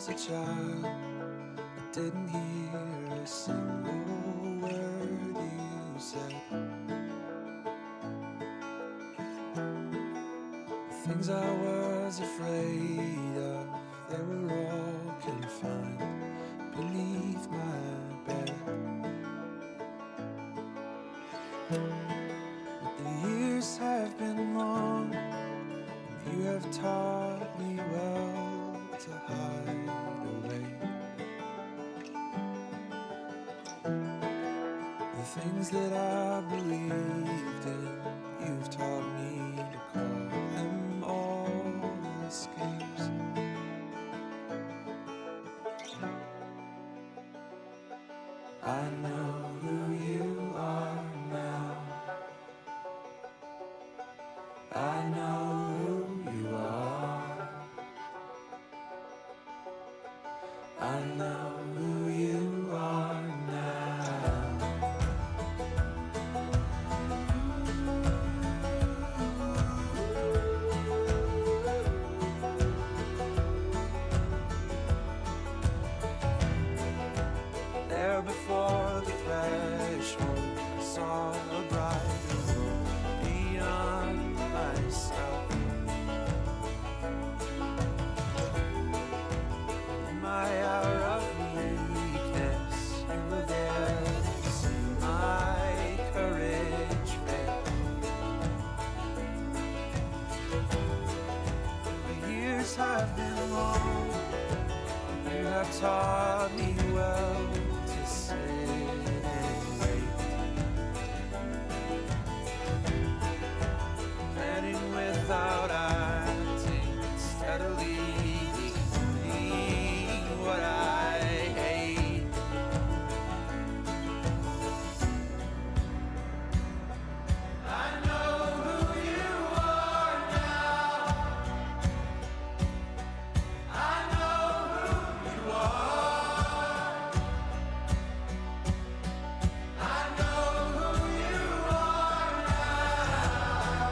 a child, I didn't hear a single word you said. The things I was afraid of, they were all confined beneath my bed. But the years have been long, and you have taught me well to hide away. The things that I believed in, you've taught me to call them all escapes. I know who you are now. I know who you are. I know who you are now. There before the threshold, I saw a brighter world beyond myself. In my hour of weakness, you were there to see my courage fail. The years have been long, you have taught me well to sit and wait, planning without acting, steadily becoming what I hate. I know who you are now. I know who you are. I know who you are now.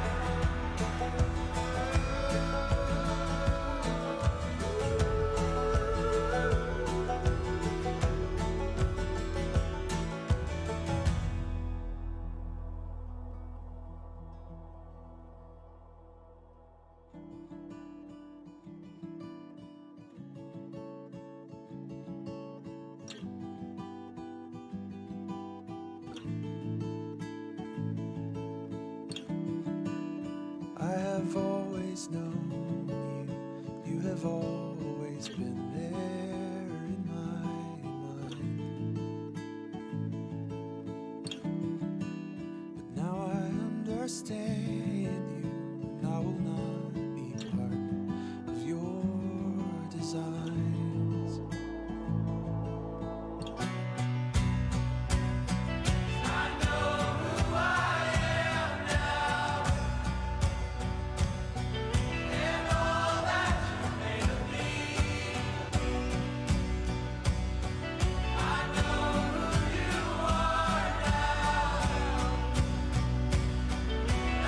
I have always known you, you have always been there in my mind. But now I understand you, and I will not be part of your designs. I know who I am now, and all that you made of me. I know who you are now.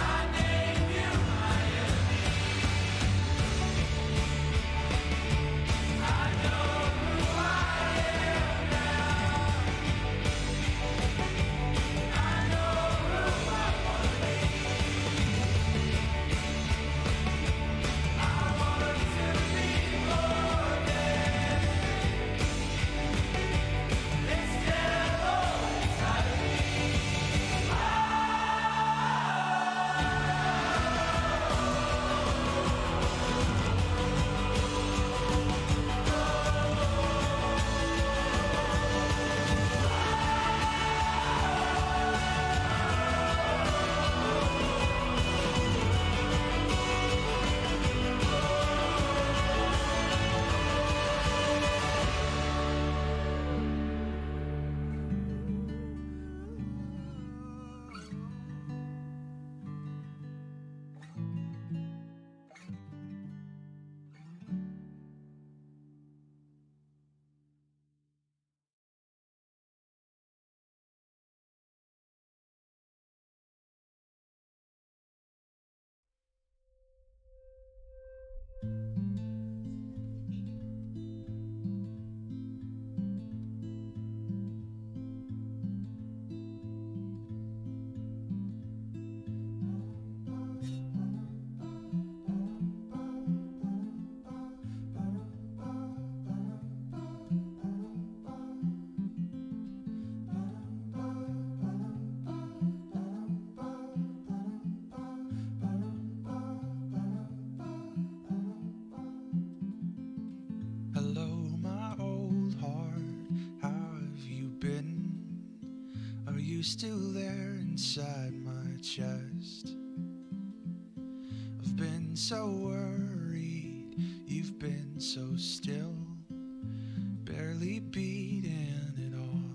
you still there inside my chest? I've been so worried, you've been so still, barely beating it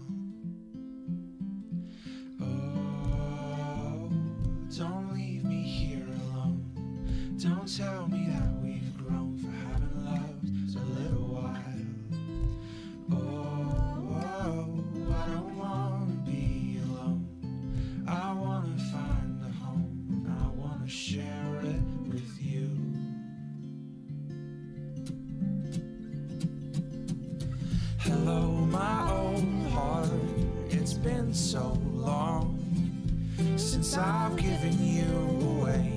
all. Oh, don't leave me here alone. Don't tell me that we've grown for having loved a little while. Oh, I don't wanna be alone. I wanna find a home. I wanna share it with you. Hello, my old heart. It's been so long since I've given you away.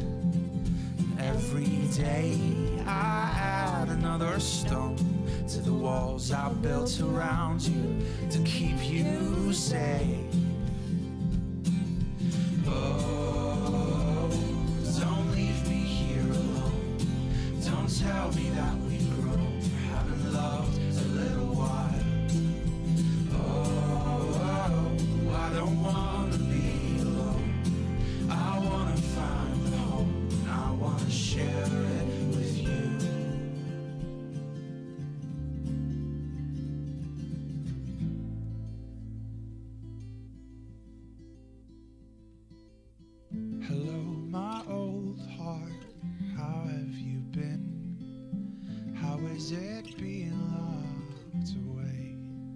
Every day I add another stone to the walls I built around you to keep you safe. Oh, don't leave me here alone. Don't tell me that we've grown for having loved a little while. Oh, I don't wanna be alone. I wanna find a home. I wanna share it with you. Hello, my old heart. How have you been? How is it being locked away?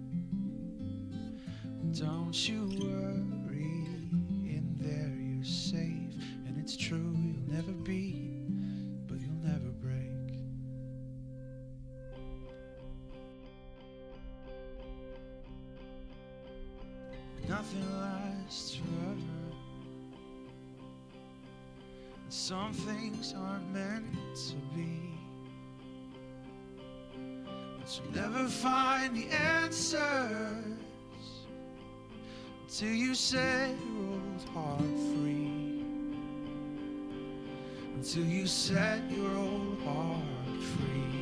Don't you worry, in there you're safe. And it's true, you'll never be, but you'll never break. Nothing lasts forever. Some things aren't meant to be, but you'll never find the answers till you set your old heart free. Until you set your old heart free.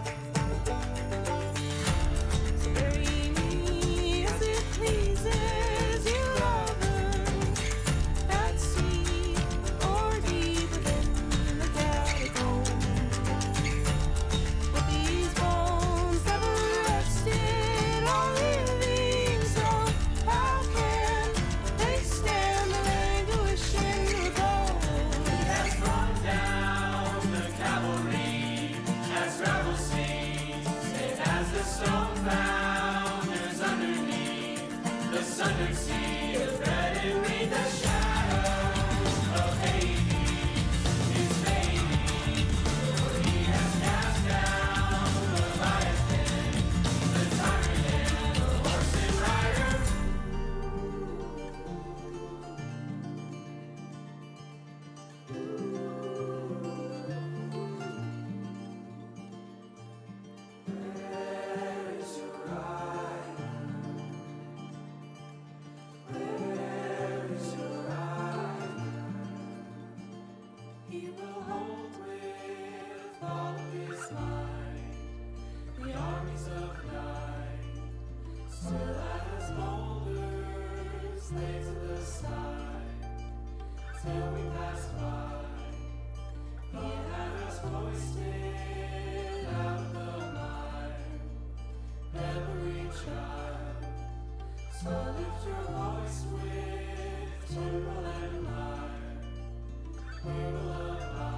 Bury me as it pleases. We will abide.